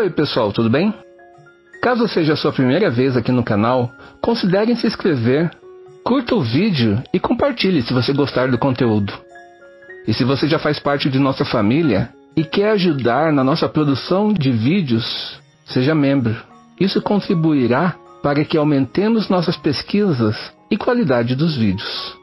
Oi pessoal, tudo bem? Caso seja a sua primeira vez aqui no canal, considere se inscrever, curta o vídeo e compartilhe se você gostar do conteúdo. E se você já faz parte de nossa família e quer ajudar na nossa produção de vídeos, seja membro. Isso contribuirá para que aumentemos nossas pesquisas e qualidade dos vídeos.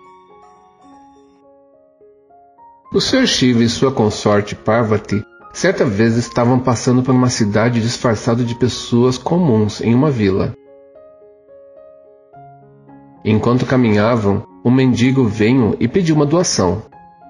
O Sr. Shiva e sua consorte Parvati certa vez estavam passando por uma cidade disfarçado de pessoas comuns em uma vila. Enquanto caminhavam, um mendigo veio e pediu uma doação.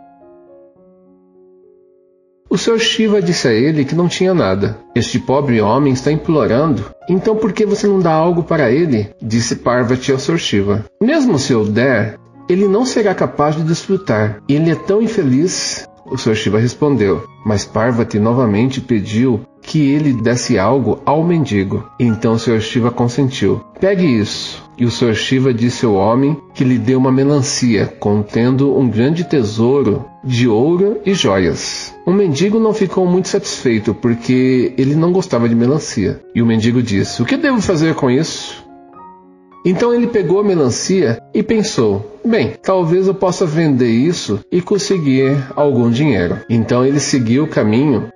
O Sr. Shiva disse a ele que não tinha nada. Este pobre homem está implorando, então por que você não dá algo para ele? Disse Parvati ao Sr. Shiva. Mesmo se eu der, ele não será capaz de desfrutar. Ele é tão infeliz. O Sr. Shiva respondeu, mas Parvati novamente pediu que ele desse algo ao mendigo. Então o Sr. Shiva consentiu. Pegue isso. E o Sr. Shiva disse ao homem que lhe deu uma melancia contendo um grande tesouro de ouro e joias. O mendigo não ficou muito satisfeito porque ele não gostava de melancia. E o mendigo disse, o que devo fazer com isso? Então ele pegou a melancia e pensou, bem, talvez eu possa vender isso e conseguir algum dinheiro. Então ele seguiu o caminho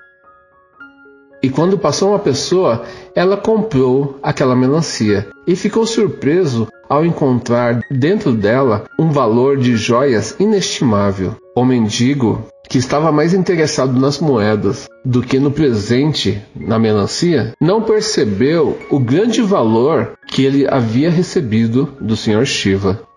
e quando passou uma pessoa, ela comprou aquela melancia e ficou surpreso ao encontrar dentro dela um valor de joias inestimável. O mendigo, que estava mais interessado nas moedas do que no presente na melancia, não percebeu o grande valor que ele havia recebido do Sr. Shiva.